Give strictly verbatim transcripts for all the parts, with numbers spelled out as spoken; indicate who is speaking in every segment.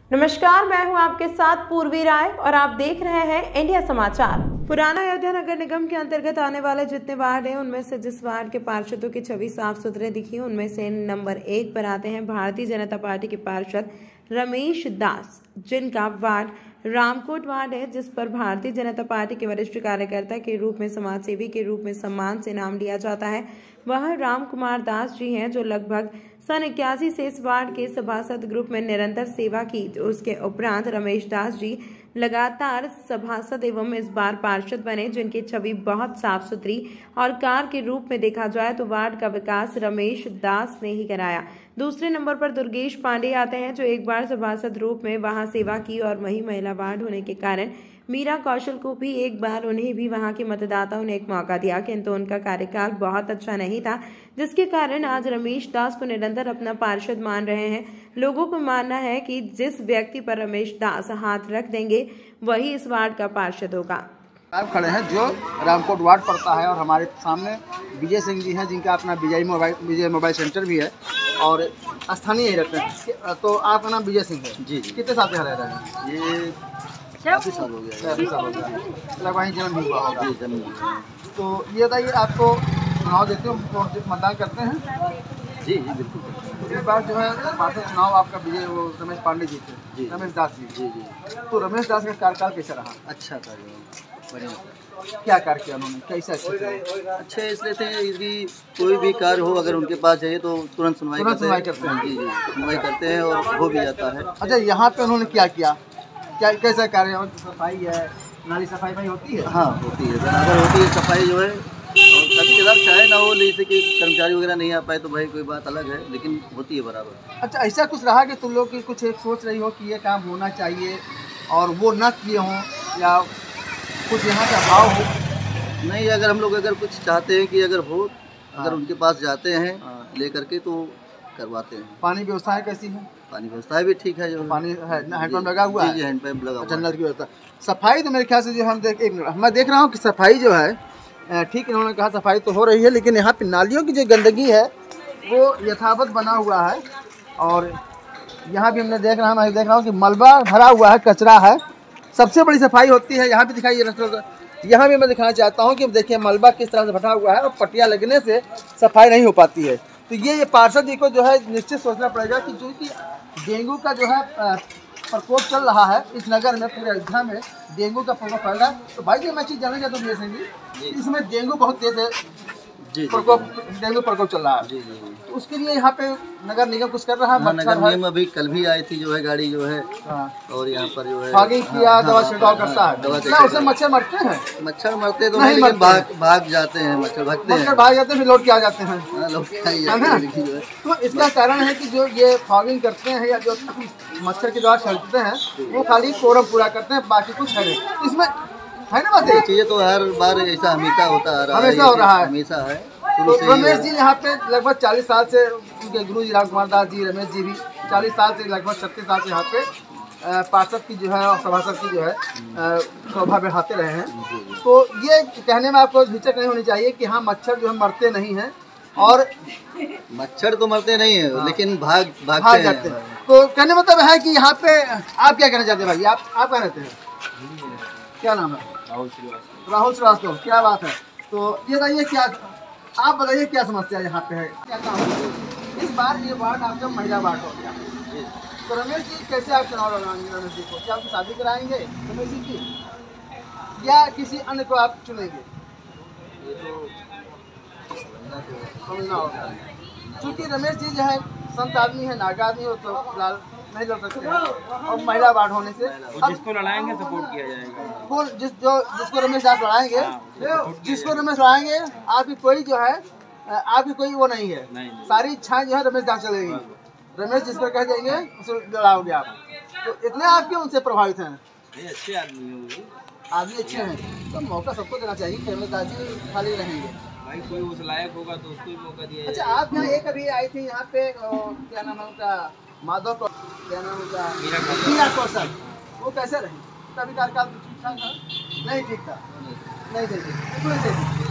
Speaker 1: नमस्कार, मैं हूं आपके साथ पूर्वी राय और आप देख रहे हैं इंडिया समाचार। पुराना अयोध्या नगर निगम के अंतर्गत आने वाले जितने वार्ड हैं उनमें से जिस वार्ड के पार्षदों की छवि साफ सुथरे दिखी उनमें से नंबर एक पर आते हैं भारतीय जनता पार्टी के पार्षद रमेश दास, जिनका वार्ड रामकोट वार्ड है, जिस पर भारतीय जनता पार्टी के वरिष्ठ कार्यकर्ता के रूप में समाज सेवी के रूप में सम्मान से नाम लिया जाता है। वह राम कुमार दास जी हैं, जो लगभग सन इक्यासी से इस वार्ड के सभासद ग्रुप में निरंतर सेवा की। उसके उपरांत रमेश दास जी लगातार सभासद एवं इस बार पार्षद बने, जिनकी छवि बहुत साफ सुथरी और कार के रूप में देखा जाए तो वार्ड का विकास रमेश दास ने ही कराया। दूसरे नंबर पर दुर्गेश पांडे आते हैं, जो एक बार सभासद रूप में वहां सेवा की और वही महिला वार्ड होने के कारण मीरा कौशल को भी एक बार उन्हें भी वहां के मतदाताओं ने एक मौका दिया, किंतु उनका कार्यकाल बहुत अच्छा नहीं था, जिसके कारण आज रमेश दास को निरंतर अपना पार्षद मान रहे हैं। लोगों को मानना है कि जिस व्यक्ति पर रमेश दास हाथ रख देंगे वही इस वार्ड का पार्षद होगा।
Speaker 2: आप खड़े हैं जो रामकोट वार्ड पड़ता है और हमारे सामने विजय सिंह जी हैं, जिनका अपना Vijay mobile Vijay mobile centre भी है और स्थानीय ही रहते हैं। तो आपका नाम विजय सिंह है जी? कितने साल से रह रहे हैं? ये काफी साल हो गया। काफी साल हो गया, मतलब वहीं जन्म भी हुआ होगा। जन्म। तो ये बताइए, आपको चुनाव देते हो, मतदान करते हैं? जी जी बिल्कुल। तो इस बार जो है पार्षद चुनाव आपका विजय वो रमेश पांडे जी थे, जी रमेश दास जी। जी जी। तो रमेश दास का कार्यकाल कैसा रहा? अच्छा था, बढ़िया। क्या कार्य किया उन्होंने, कैसे अच्छे
Speaker 3: अच्छे इसलिए थे कि कोई भी कार्य हो अगर उनके पास जाइए तो तुरंत सुनवाई
Speaker 2: तुरंत सुनवाई करते हैं।
Speaker 3: जी जी सुनवाई करते हैं और हो भी जाता है।
Speaker 2: अच्छा, यहाँ पे उन्होंने क्या किया, क्या कैसा कार्य? सफाई है, नाली सफाई भाई होती है?
Speaker 3: हाँ होती है, बराबर होती है सफाई जो है। और कभी कदार चाहे ना हो, जैसे कि कर्मचारी वगैरह नहीं आ पाए तो भाई कोई बात अलग है, लेकिन होती है बराबर।
Speaker 2: अच्छा, ऐसा कुछ रहा कि तुम लोग की कुछ एक सोच रही हो कि ये काम होना चाहिए और वो न किए हों, या कुछ यहाँ का अभाव हो?
Speaker 3: नहीं, अगर हम लोग अगर कुछ चाहते हैं कि अगर हो, अगर उनके पास जाते हैं ले करके तो करवाते हैं।
Speaker 2: पानी व्यवस्थाएं कैसी है?
Speaker 3: पानी व्यवस्था भी ठीक है, जो
Speaker 2: पानी है, हैंडपंप लगा हुआ है?
Speaker 3: जी हैंडपंप लगा हुआ है।
Speaker 2: जंगल की व्यवस्था। सफाई तो मेरे ख्याल से जो हम देख एक मिनट मैं देख रहा हूँ कि सफाई जो है ठीक, इन्होंने कहा सफाई तो हो रही है, लेकिन यहाँ पे नालियों की जो गंदगी है वो यथावत बना हुआ है। और यहाँ भी हमने देख रहा मैं देख रहा हूँ कि मलबा भरा हुआ है, कचरा है। सबसे बड़ी सफाई होती है यहाँ पे, दिखाइए। यहाँ भी मैं दिखाना चाहता हूँ कि देखिए मलबा किस तरह से भरा हुआ है और पट्टियाँ लगने से सफाई नहीं हो पाती है। तो ये ये पार्षद जी को जो है निश्चित सोचना पड़ेगा कि जो कि डेंगू का जो है प्रकोप चल रहा है इस नगर में, पूरे अयोध्या में डेंगू का प्रकोप फैल रहा है। तो भाई जी मैं चीज़ जानना चाहता हूँ विजय सिंह जी, इसमें डेंगू बहुत तेज है, प्रकोप डेंगू प्रकोप चल रहा है। जी जी। तो उसके लिए यहाँ पे नगर निगम कुछ कर रहा है?
Speaker 3: हाँ, नगर निगम अभी कल भी आई थी जो है गाड़ी जो है। हाँ। और यहाँ पर जो है
Speaker 2: फॉगिंग किया, हाँ, दवा छिड़काव करता है। दवा उससे मच्छर मरते हैं?
Speaker 3: मच्छर मरते तो नहीं, लेकिन भाग भाग जाते हैं, मच्छर भागते हैं,
Speaker 2: मच्छर भाग जाते हैं, फिर लौट के आ जाते हैं।
Speaker 3: लौट के आ जाते हैं।
Speaker 2: तो इसका कारण है कि जो ये फॉगिंग करते हैं या जो मच्छर के द्वारा छिड़कते हैं वो खाली कोरम पूरा करते हैं, बाकी कुछ है नहीं इसमें, है ना? बात ये
Speaker 3: चीज़ें तो हर बार ऐसा हमेशा होता आ रहा है,
Speaker 2: हमेशा हो रहा है,
Speaker 3: हमेशा है।
Speaker 2: तो रमेश जी यहाँ पे लगभग चालीस साल से, उनके गुरु जी राम कुमार दास जी, रमेश जी भी चालीस साल से लगभग छत्तीस साल से यहाँ पे पार्षद की जो है और सभासद की जो है शोभा बढ़ाते रहे हैं। तो ये कहने में आपको झिझक नहीं होनी चाहिए कि हाँ मच्छर जो है मरते नहीं हैं, और
Speaker 3: मच्छर तो मरते नहीं है, हाँ, लेकिन भाग भागते
Speaker 2: भाग जाते हैं। तो कहने मतलब है कि यहाँ पे आप क्या कहना चाहते हैं भाई? आप आप क्या रहते हैं? क्या नाम है? राहुल श्रीवास्तव। राहुल श्रीवास्तव, क्या बात है। तो ये बताइए, क्या आप बताइए क्या समस्या यहाँ पे है, क्या काम है? इस बार ये वार्ड आपका महिला वार्ड हो गया, तो रमेश जी कैसे आप चुनाव लड़ाएंगे? रमेश जी को क्या आपकी शादी कराएंगे रमेश जी की, या किसी अन्य को आप चुनेंगे? ये तो समझना होगा, क्योंकि रमेश जी जो है संत आदमी है, नागा आदमी हो तो फिलहाल नहीं लड़ सकते हैं, और महिला वार्ड होने से
Speaker 4: जिसको लड़ाएंगे सपोर्ट किया जाएगा।
Speaker 2: कौन जिस जो जिसको रमेश दास लड़ाएंगे, जिसको रमेश लड़ाएंगे, आपकी कोई जो है आपकी कोई वो नहीं है, नहीं, नहीं। सारी इच्छाएं जो है रमेश दास चलेगी। रमेश जिस पर कह देंगे उसे लड़ाओगे आप। तो इतने आप क्यों उनसे प्रभावित हैं?
Speaker 4: अच्छे आदमी हैं,
Speaker 2: आदमी अच्छे हैं, तो मौका सबको देना चाहिए कि रमेश दास जी खाली रहेंगे
Speaker 4: भाई, कोई उस लायक होगा तो उसको ही मौका दिया।
Speaker 2: अच्छा, आप यहाँ एक अभी आई थी यहाँ पे, क्या नाम है उनका, माधव को, क्या नाम उनका, मीरा कौशल, वो कैसे रही? कभी कार्यकाल ठीक ठाक था? नहीं ठीक था, नहीं थे ठीक।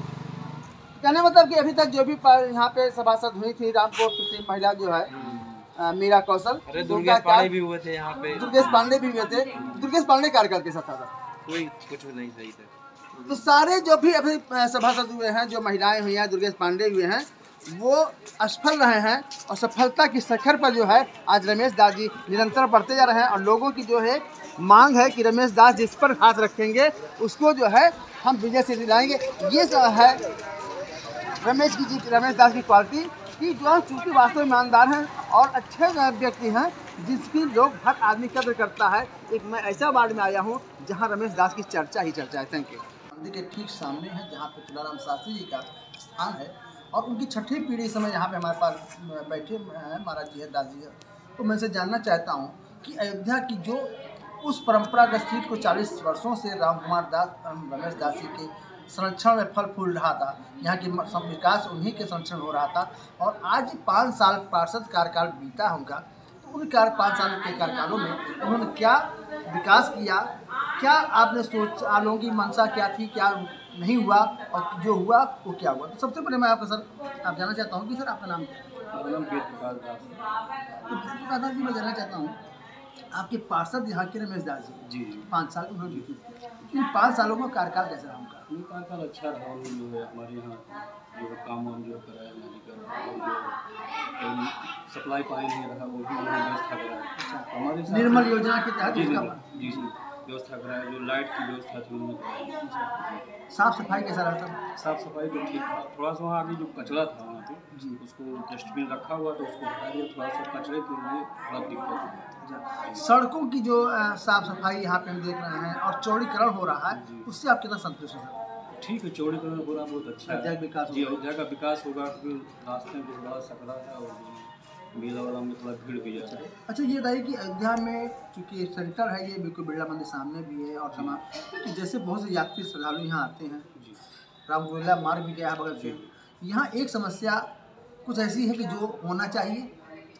Speaker 2: कहने मतलब कि अभी तक जो भी यहाँ पे सभासद हुई थी रामकोट की महिला जो है, मीरा कौशल,
Speaker 4: अरे दुर्गेश पांडे भी हुए थे यहाँ पे।
Speaker 2: दुर्गेश पांडे भी हुए थे। दुर्गेश पांडे कार्यकाल कैसा था?
Speaker 4: कोई कुछ नहीं सही था।
Speaker 2: तो सारे जो भी अभी सभासद हुए हैं, जो महिलाएं हुई हैं, दुर्गेश पांडे हुए हैं, वो असफल रहे हैं और सफलता की शिखर पर जो है आज रमेश दास जी निरंतर बढ़ते जा रहे हैं। और लोगों की जो है मांग है कि रमेश दास जिस पर हाथ रखेंगे उसको जो है हम विजय से दिलाएंगे। ये सब है रमेश की जी रमेश दास की क्वालिटी कि जो है चूँकि वास्तव में ईमानदार हैं और अच्छे व्यक्ति हैं जिसकी लोग हर आदमी कदर करता है। एक मैं ऐसा वार्ड में आया हूँ जहाँ रमेश दास की चर्चा ही चर्चा है। Thank you. मंदिर के ठीक सामने है जहाँ पे तुलाराम शास्त्री जी का स्थान है और उनकी छठी पीढ़ी समय यहाँ पे हमारे पास बैठे हैं महाराज जी है, दास जी है। तो मैं से जानना चाहता हूँ कि अयोध्या की जो उस परंपरागत सीट को चालीस वर्षों से राम कुमार दास रमेश दास जी के संरक्षण में फल फूल रहा था, यहाँ की विकास उन्हीं के संरक्षण हो रहा था। और आज पाँच साल पार्षद कार्यकाल बीता उनका, तो उन कार पाँच साल के कार्यकालों में उन्होंने क्या विकास किया, क्या आपने सोच आप लोगों की मंशा क्या थी, क्या नहीं हुआ और जो हुआ वो क्या हुआ? तो सबसे पहले मैं आपका सर आप जानना चाहता हूँ कि सर आपका नाम
Speaker 3: मेरा नाम वेद प्रकाश दास है।
Speaker 2: तो वेद प्रकाश दास जी मैं जानना चाहता हूँ आपके पार्षद यहाँ के रमेश दास जी
Speaker 3: जी
Speaker 2: पाँच साल उन्होंने जीती, इन पाँच सालों का कार्यकाल कैसा रहा उनका?
Speaker 3: ये कार्यकाल अच्छा रहा। जो है हमारे यहाँ जो काम वाम जो कराया नाली का जो सप्लाई पानी नहीं रहा वो भी उन्होंने व्यवस्था कराया। हमारे
Speaker 2: निर्मल योजना के तहत
Speaker 3: जी
Speaker 2: उसका
Speaker 3: जी जी व्यवस्था कराया, जो लाइट की व्यवस्था थी उन्होंने कराया।
Speaker 2: साफ सफाई कैसा रहा था?
Speaker 3: साफ सफाई तो ठीक था, थोड़ा सा वहाँ आगे जो कचरा था वहाँ पे
Speaker 2: जी
Speaker 3: उसको डस्टबिन रखा हुआ तो उसको हटा दिया, थोड़ा सा कचरे के लिए थोड़ा दिक्कत हुई।
Speaker 2: सड़कों की जो अ, साफ सफाई यहाँ पे हम देख रहे हैं और चौड़ीकरण हो रहा है, उससे आप कितना संतुष्ट हैं सर?
Speaker 3: ठीक है, चौड़ीकरण हो रहा बहुत अच्छा है।
Speaker 2: अयोध्या का विकास
Speaker 3: जी अयोध्या का विकास होगा क्योंकि रास्ते में बड़ा सकड़ा था और मेला वाला में थोड़ा भीड़ भी ज़्यादा है।
Speaker 2: अच्छा ये बताइए कि अयोध्या में चूँकि सेंटर है ये बिल्कुल बिरला मंदिर सामने भी है और तमाम तो जैसे बहुत से यात्री श्रद्धालु यहाँ आते हैं,
Speaker 3: जी
Speaker 2: रामलीला मार्ग भी गया है बगल से, यहाँ एक समस्या कुछ ऐसी है कि जो होना चाहिए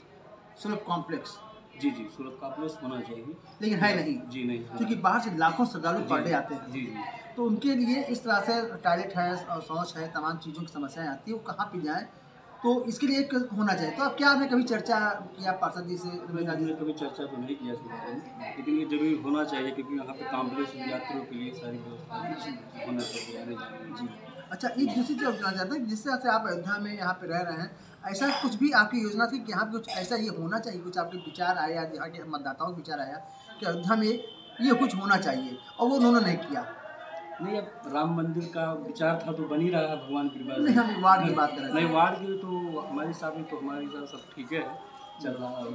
Speaker 2: सुलभ कॉम्प्लेक्स,
Speaker 3: जी जी सूरत कॉम्प्लेक्स होना चाहिए
Speaker 2: लेकिन है नहीं
Speaker 3: जी नहीं,
Speaker 2: क्योंकि बाहर से लाखों श्रद्धालु पर डे आते हैं।
Speaker 3: जी जी
Speaker 2: तो उनके लिए इस तरह से टॉयलेट है और शौच है, तमाम चीज़ों की समस्याएं आती है, वो कहाँ पे जाएँ, तो इसके लिए एक होना चाहिए। तो अब क्या आपने कभी चर्चा किया पार्षद जी से?
Speaker 3: हमने कभी चर्चा तो नहीं किया इसके बारे में, लेकिन ये जरूर होना चाहिए क्योंकि यहाँ पे कॉम्प्लेक्स यात्रियों के लिए सारी व्यवस्था होना चाहिए आने जाने में। जी
Speaker 2: अच्छा एक दूसरी चीज़ जानना चाहते हैं, जिस तरह से आप अयोध्या में यहाँ पे रह रहे हैं, ऐसा कुछ भी आपकी योजना थी कि यहाँ पे कुछ ऐसा ये होना चाहिए, कुछ आपके विचार आया, यहाँ के मतदाताओं के विचार आया कि अयोध्या में ये कुछ होना चाहिए और वो उन्होंने नहीं किया?
Speaker 3: नहीं, अब राम मंदिर का विचार था तो बन ही रहा है भगवान की कृपा से।
Speaker 2: नहीं हम वार्ड की बात कर रहे
Speaker 3: नहीं
Speaker 2: हैं।
Speaker 3: वार्ड की तो हमारे हिसाब में तो हमारे हिसाब सब ठीक है, चल रहा है।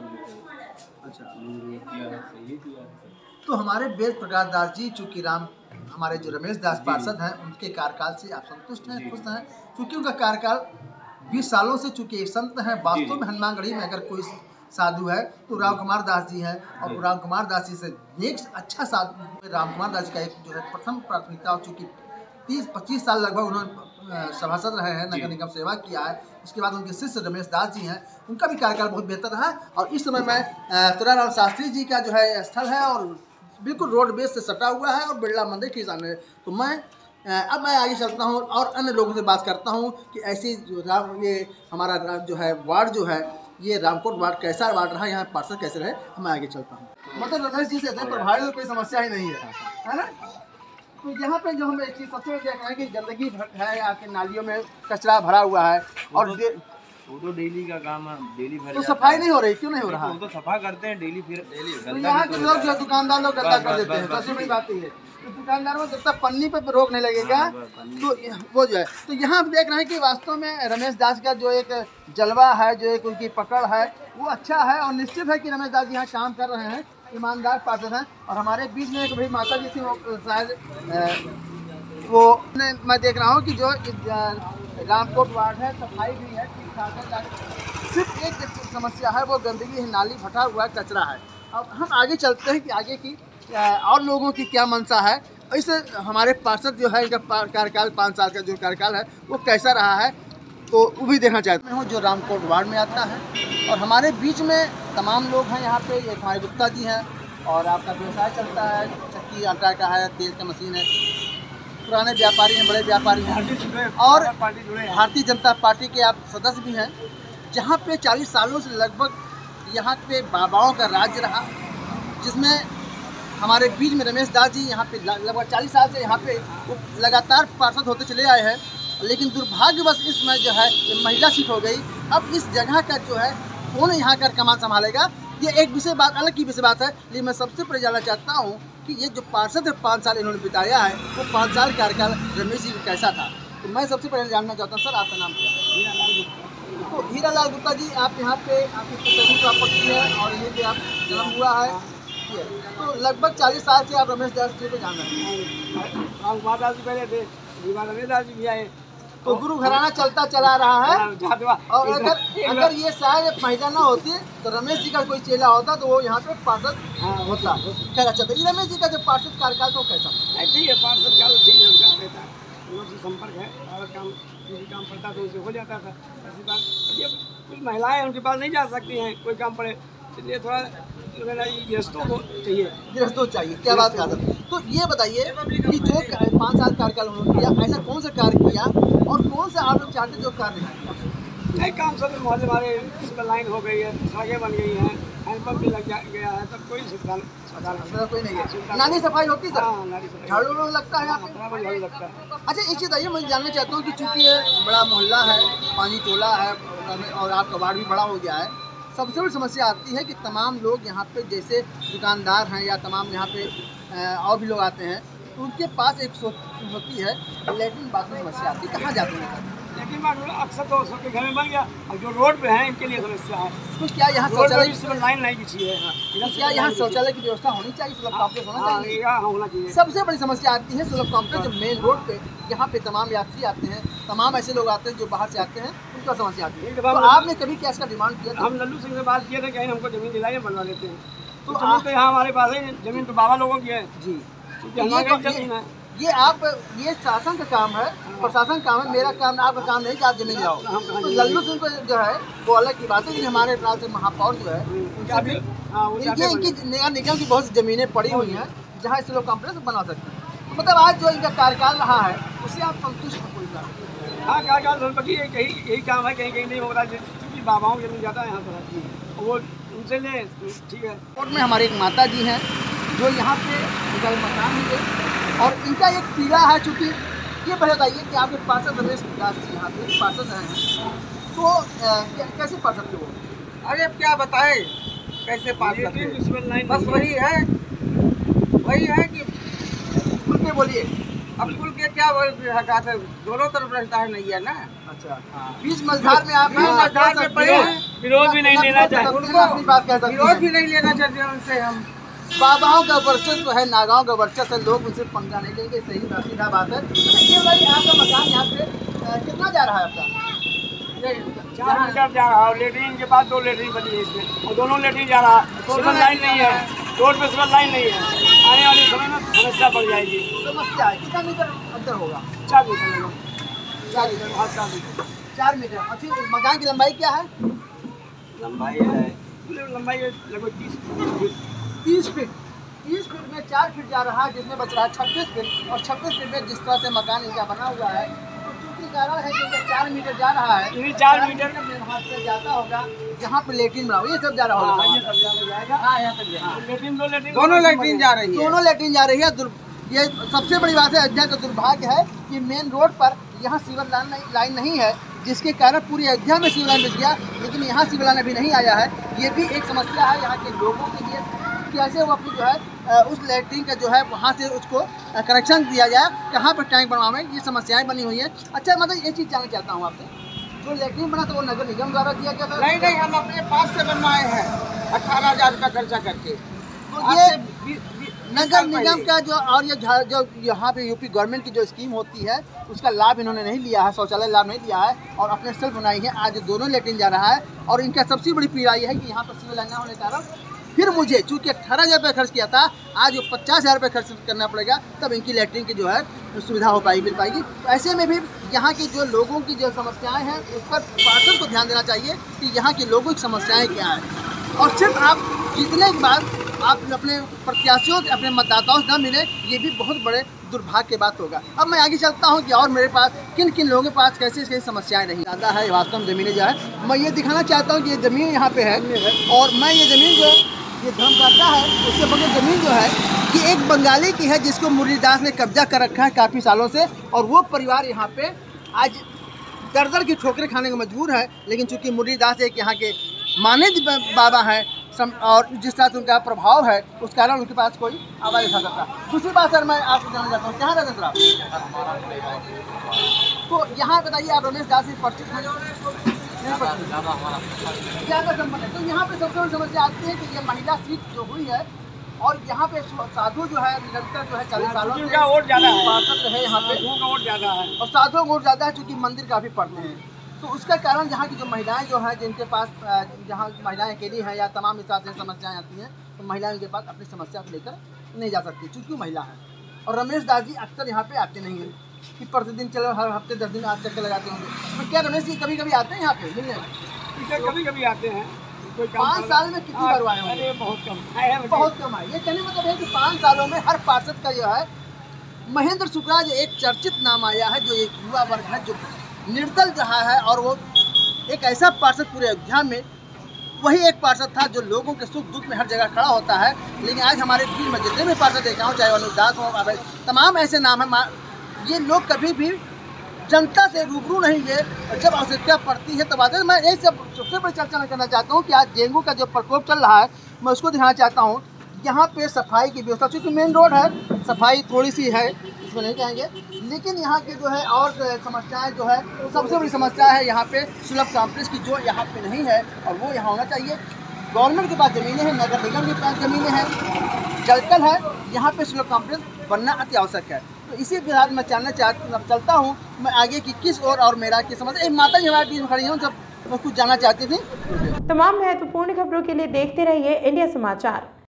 Speaker 2: अच्छा
Speaker 3: उन्होंने किया है, सही किया है।
Speaker 2: तो हमारे वेद प्रकाश दास जी चूँकि राम हमारे जो रमेश दास पार्षद हैं उनके कार्यकाल से आप संतुष्ट हैं, खुश हैं? क्योंकि उनका कार्यकाल बीस सालों से चूँकि एक संत हैं, वास्तव में हनुमानगढ़ी में अगर कोई साधु है तो राम कुमार दास जी हैं और राम कुमार दास जी से एक अच्छा साधु राम कुमार दास जी का एक जो है प्रथम प्राथमिकता, चूँकि तीस पच्चीस साल लगभग उन्होंने सभासद रहे हैं, नगर निगम सेवा किया है। उसके बाद उनके शिष्य रमेश दास जी हैं, उनका भी कार्यकाल बहुत बेहतर रहा। और इस समय में तुलाराम शास्त्री जी का जो है स्थल है और बिल्कुल रोड बेस से सटा हुआ है और बिरला मंदिर के सामने। तो मैं अब मैं आगे चलता हूँ और अन्य लोगों से बात करता हूँ कि ऐसी जो राम ये हमारा जो है वार्ड जो है ये रामकोट वार्ड कैसा वार्ड रहा, यहाँ पार्षद कैसे रहे, मैं आगे चलता हूँ। मतलब रमेश जी से ऐसे प्रभावित कोई समस्या ही नहीं है, है ना? तो यहाँ पे जो हम एक चीज़ सबसे देख रहे हैं कि गंदगी है, यहाँ के नालियों में कचरा भरा हुआ है और
Speaker 4: वो तो डेली का काम है, डेली भर
Speaker 2: तो सफाई नहीं हो रही, क्यों नहीं हो रहा?
Speaker 4: वो तो सफा करते हैं डेली, फिर डेली
Speaker 2: तो यहाँ के लोग जो दुकानदार लोग गंदा कर देते हैं, सबसे बड़ी बात ये तो दुकानदारों को जब तक पन्नी पे रोक नहीं लगेगा तो वो जो है। तो यहाँ हम देख रहे हैं कि वास्तव में रमेश दास का जो एक जलवा है, जो एक उनकी पकड़ है वो अच्छा है और निश्चित है कि रमेश दास जी यहाँ काम कर रहे हैं, ईमानदार पार्षद हैं। और हमारे बीच में एक भाई माता जी थी, वो शायद वो मैं देख रहा हूँ कि जो रामकोट वार्ड है सफाई भी है ठीक ठाक है, सिर्फ एक समस्या है वो गंदगी है, नाली फटा हुआ कचरा है। अब हम आगे चलते हैं कि आगे की और लोगों की क्या मंशा है, इससे हमारे पार्षद जो है इनका कार्यकाल पाँच साल का जो कार्यकाल है वो कैसा रहा है, तो वो भी देखना चाहते हूँ जो रामकोट वार्ड में आता है। और हमारे बीच में तमाम लोग हैं यहाँ पे, एक हमारे गुप्ता जी हैं और आपका व्यवसाय चलता है, चक्की आटा का है, तेल का मशीन है, पुराने व्यापारी हैं, बड़े व्यापारी हैं और भारतीय जनता पार्टी के आप सदस्य भी हैं, जहाँ पे चालीस सालों से लगभग यहाँ पे बाबाओं का राज्य रहा, जिसमें हमारे बीच में रमेश दास जी यहाँ पे लगभग चालीस साल से यहाँ पे वो लगातार पार्षद होते चले आए हैं। लेकिन दुर्भाग्यवश इसमें जो है महिला सीट हो गई। अब इस जगह का जो है कौन यहाँ का कमान संभालेगा, ये एक विषय बात अलग की विषय बात है। लेकिन मैं सबसे पहले जानना चाहता हूँ कि ये जो पार्षद है पाँच साल इन्होंने बिताया है, वो पाँच साल कार्यकाल रमेश जी का कैसा था। तो मैं सबसे पहले जानना चाहता हूँ, सर आपका नाम क्या है? हीरालाल गुप्ता। तो हीरालाल गुप्ता जी, आप यहाँ पे आपकी सभी प्रॉपर्टी है और ये पे आप जन्म हुआ है, तो लगभग चालीस साल से आप रमेश दास जी को जान रहे हैं।
Speaker 5: दास जी पहले थे, रमेश दास जी भी आए,
Speaker 2: तो गुरु घराना चलता चला रहा है। और अगर अगर ये शायद महिला ना होती तो रमेश जी का कोई चेला होता तो वो यहाँ पे पार्षद होता। खैर अच्छा, तो रमेश जी का जो पार्षद कार्यकाल तो कैसा?
Speaker 5: ठीक है, पार्षद का ठीक है, उनका रहता है, लोगों से संपर्क है, अगर काम किसी काम पड़ता तो उसे हो जाता था। ऐसी बात ये कुछ महिलाएं उनके पास नहीं जा सकती हैं, कोई काम पड़े, इसलिए थोड़ा गृहस्थों को चाहिए
Speaker 2: गृहस्थों चाहिए। क्या बात कर रहे? तो ये बताइए कि जो पाँच साल कार्यकाल उन्होंने किया, ऐसा कौन सा कार्य किया और कौन सा आप लोग चाहते जो कार्य नहीं किया?
Speaker 5: नहीं, काम सब मोहल्ले हमारे इसमें लाइन हो गई है, सड़कें बन गई हैं, हैंडपम्प भी लग गया है, तब कोई सुविधा
Speaker 2: कोई नहीं है। नाली सफाई होती है सर? झाड़ू लगता है यहाँ पे?
Speaker 5: झाड़ू लगता है।
Speaker 2: अच्छा, एक चीज़ बताइए, मैं जानना चाहता हूँ कि चूँकि ये बड़ा मोहल्ला है, पानी टोला है और आपका वार्ड भी बड़ा हो गया है, सबसे बड़ी समस्या आती है कि तमाम लोग यहाँ पे जैसे दुकानदार हैं या तमाम यहाँ पे और भी लोग आते हैं, तो उनके पास एक सोच होती है, लेकिन बाथरूम समस्या आती है, कहाँ जाते हैं?
Speaker 5: लेकिन अक्सर तो सबके घर में बन गया, और जो रोड पे हैं इनके लिए समस्या है।
Speaker 2: तो क्या यहाँ शौचालय
Speaker 5: की लाइन नहीं बिछी है?
Speaker 2: तो क्या यहाँ शौचालय की व्यवस्था होनी चाहिए? सुलभ कॉम्प्लेक्स होना चाहिए?
Speaker 5: होना चाहिए।
Speaker 2: सबसे बड़ी समस्या आती है सुलभ कॉम्प्लेक्स, जो मेन रोड पे यहाँ पे तमाम यात्री आते हैं, तमाम ऐसे लोग आते हैं जो बाहर से आते हैं, उनका समस्या आती है। तो आपने कभी क्या इसका डिमांड किया?
Speaker 5: हम लल्लू सिंह से बात किए थे, कहीं हमको जमीन दिलाई बनवा लेते हैं। तो जमीन तो यहाँ हमारे पास है, जमीन तो बाबा लोगों की है
Speaker 2: जी।
Speaker 5: जमीन है
Speaker 2: ये आप ये शासन का काम है, प्रशासन का काम है, मेरा काम आपका काम नहीं कि आप जमीन लाओ। तो लल्लू सिंह को जो है वो अलग की बात है कि हमारे राज्य से महापौर जो है ये इनकी नगर निगम की बहुत सी जमीनें पड़ी हुई हैं जहाँ इस लोग कॉम्प्लेक्स बना सकते हैं। तो मतलब आज जो इनका कार्यकाल रहा है उससे आप संतुष्ट हो? कोई बात?
Speaker 5: हाँ, कार्यकाल यही यही काम है, कहीं कहीं नहीं हो रहा है, क्योंकि बाबाओं की जमीन ज़्यादा है यहाँ पर, वो उनसे ले ठीक है।
Speaker 2: कोर्ट में हमारे एक माता जी हैं जो यहाँ पे मकान मिले और इनका एक पीड़ा है। चूँकि ये पहले बताइए कि आपके पार्षद रमेश दास जी यहाँ पे पार्षद हैं, तो कैसे पार्षद थे वो?
Speaker 6: अरे अब क्या बताएं कैसे पार्षद थे? बस वही है वही है कि
Speaker 2: खुल के बोलिए।
Speaker 6: अब खुल के क्या हकात है, दोनों तरफ रहता है नहीं है ना।
Speaker 2: अच्छा, बीच मझधार में आप
Speaker 6: मझधार में पड़े हैं,
Speaker 5: विरोध भी नहीं लेना चाहिए,
Speaker 2: अपनी बात कह सकते हैं,
Speaker 6: विरोध भी नहीं लेना चाहते उनसे। हम
Speaker 2: बाबाओं का वर्चस्व है, नागाओं का वर्चस्व है, लोग उनसे पंगा नहीं लेंगे, सही सीधा बात है। ये बताइए आपका मकान यहाँ पे कितना जा रहा है? आपका
Speaker 5: चार मीटर जा रहा है, लेटरिन के बाद दो लेटरिन बनी है इसमें, और दोनों लेटरिन जा रहा है, सिविल लाइन नहीं है, रोड पे सिविल लाइन नहीं है, आने वाले समय में समस्या बढ़ जाएगी।
Speaker 2: समस्या है, कितना मीटर अंतर होगा?
Speaker 5: चार मीटर
Speaker 2: चार मीटर हाँ चार मीटर चार मीटर अच्छा, मकान की लंबाई क्या है?
Speaker 5: लंबाई है लंबाई लगभग तीस फीट
Speaker 2: तीस फीट तीस फीट में चार फीट जा रहा है, जिसमें बच रहा है छब्बीस फीट, और छब्बीस फीट में जिस तरह से मकान इनका बना हुआ है, तो चूँकि कारण है कि चार मीटर जा रहा है,
Speaker 5: चार मीटर
Speaker 2: वहाँ से जाता होगा जहाँ पे लेटरिन बना हुआ, ये सब जा रहा होगा,
Speaker 5: ये सब जाएगा।
Speaker 2: हाँ यहाँ तक
Speaker 5: लेटरिन दो लेटरिन
Speaker 6: दोनों लेटरिन जा रही है,
Speaker 2: दोनों लेटरिन जा रही है। ये सबसे बड़ी बात है, अयोध्या का दुर्भाग्य है कि मेन रोड पर यहाँ सीवर लाइन लाइन नहीं है, जिसके कारण पूरी अयोध्या में सीवर लाइन बिछ गया, लेकिन यहाँ सीवर लाइन अभी नहीं आया है। ये भी एक समस्या है यहाँ के लोगों के लिए, कैसे वो अपनी जो है उस लेटरिन का जो है वहाँ से उसको कनेक्शन दिया जाए, कहाँ पर टैंक बनवाएं, ये समस्याएं बनी हुई हैं। अच्छा, मतलब ये चीज़ जानना चाहता हूँ आपसे, जो लेटरिन बना तो वो नगर निगम द्वारा दिया गया था?
Speaker 6: नहीं नहीं, हम अपने पास से बनवाए हैं अठारह हजार रुपया खर्चा करके।
Speaker 2: तो ये नगर निगम का जो और ये जो यहाँ पे यूपी गवर्नमेंट की जो स्कीम होती है उसका लाभ इन्होंने नहीं लिया है, शौचालय लाभ नहीं लिया है और अपने सेल्फ बनाई है। आज दोनों लेटरिन जा रहा है और इनका सबसे बड़ी पीड़ा ये है कि यहाँ पर सिविल लाइन न होने के कारण फिर मुझे चूँकि अठारह हज़ार रुपये खर्च किया था, आज वो पचास हज़ार रुपये खर्च करना पड़ेगा, तब इनकी लेटरिन की जो है सुविधा हो पाएगी, मिल पाएगी। ऐसे में भी यहाँ की जो लोगों की जो समस्याएं हैं उस पर पार्षद को ध्यान देना चाहिए कि यहाँ के लोगों की समस्याएं क्या हैं, और सिर्फ आप जीतने के बाद आप अपने प्रत्याशियों अपने मतदाताओं से न मिले, ये भी बहुत बड़े दुर्भाग्य की बात होगा। अब मैं आगे चलता हूँ कि और मेरे पास किन किन लोगों के पास कैसे कैसे समस्याएं रही ज़्यादा है। वास्तव में ज़मीनें जो है मैं ये दिखाना चाहता हूँ कि ये ज़मीन यहाँ पे है और मैं ये ज़मीन जो ये धर्म करता है उससे बगैर ज़मीन जो है कि एक बंगाली की है जिसको मुरलीदास ने कब्जा कर रखा है काफ़ी सालों से, और वो परिवार यहाँ पे आज दर दर की ठोकरें खाने को मजबूर है। लेकिन चूंकि मुरलीदास एक यहाँ के माने बाबा हैं और जिस तरह से उनका प्रभाव है उस कारण उनके पास कोई आवाज़ उठा सकता। दूसरी बात सर मैं आपसे जानना चाहता हूँ, कहाँ रहते सर आप? तो यहाँ बताइए, आप रमेश दास से परिचित हैं? ज़्यादा संबंध है। तो यहाँ पे सबसे बड़ी समस्या आती है कि ये महिला सीट जो हुई है और यहाँ पे साधु जो है निरंतर जो है चालीस सालों से
Speaker 5: वोट ज़्यादा है,
Speaker 2: पार्षद है यहाँ पे
Speaker 5: वोट ज़्यादा है
Speaker 2: और साधुओं का वोट ज़्यादा है क्योंकि मंदिर काफ़ी पढ़ते हैं। तो उसका कारण यहाँ की जो महिलाएं जो हैं जिनके पास जहाँ महिलाएं अकेली हैं या तमाम इस तरह से समस्याएं आती हैं तो महिलाएं के पास अपनी समस्या को लेकर नहीं जा सकती क्योंकि महिला है। और रमेश दास जी अक्सर यहाँ पे आते नहीं हैं कि प्रतिदिन चलो हर हफ्ते दस दिन आप चक्कर लगाते होंगे। तो क्या रमेश जी कभी कभी आते हैं यहाँ पे मिलने?
Speaker 5: कभी कभी आते हैं।
Speaker 2: पाँच साल में कितनी बार आए होंगे?
Speaker 5: बहुत कम आए हैं,
Speaker 2: बहुत कम आए। ये कहने मतलब है कि पाँच सालों में हर पार्षद का जो है महेंद्र शुक्ला जो एक चर्चित नाम आया है, जो एक युवा वर्ग है जो निर्दल रहा है और वो एक ऐसा पार्षद पूरे अयोध्या में वही एक पार्षद था जो लोगों के सुख दुख में हर जगह खड़ा होता है। लेकिन आज हमारे भीड़ में जितने भी पार्षद देखा हूँ, चाहे अनुदास हो, तमाम ऐसे नाम हैं, ये लोग कभी भी जनता से रूबरू नहीं है और जब आवश्यकता पड़ती है तब आते हैं। मैं यही सब सबसे बड़ी चर्चा मैं करना चाहता हूँ कि आज डेंगू का जो प्रकोप चल रहा है मैं उसको दिखाना चाहता हूँ। यहाँ पे सफाई की व्यवस्था, चूँकि मेन रोड है, सफाई थोड़ी सी है इसमें नहीं कहेंगे, लेकिन यहाँ के जो है और समस्याएं जो है सबसे बड़ी समस्या है यहाँ पे सुलभ कॉम्प्लेक्स की, जो यहाँ पे नहीं है और वो यहाँ होना चाहिए। गवर्नमेंट के पास ज़मीनें हैं, नगर निगम के पास ज़मीनें हैं, जलकल है, यहाँ पे सुलभ कॉम्प्लेक्स बनना अति आवश्यक है। तो इसी बिहार में जानना चाहता चलता हूँ मैं आगे कि किस और और मेरा की समस्या। एक माता जी हमारे बीच में खड़ी हूँ, जब मैं कुछ जानना चाहती थी।
Speaker 1: तमाम महत्वपूर्ण खबरों के लिए देखते रहिए इंडिया समाचार।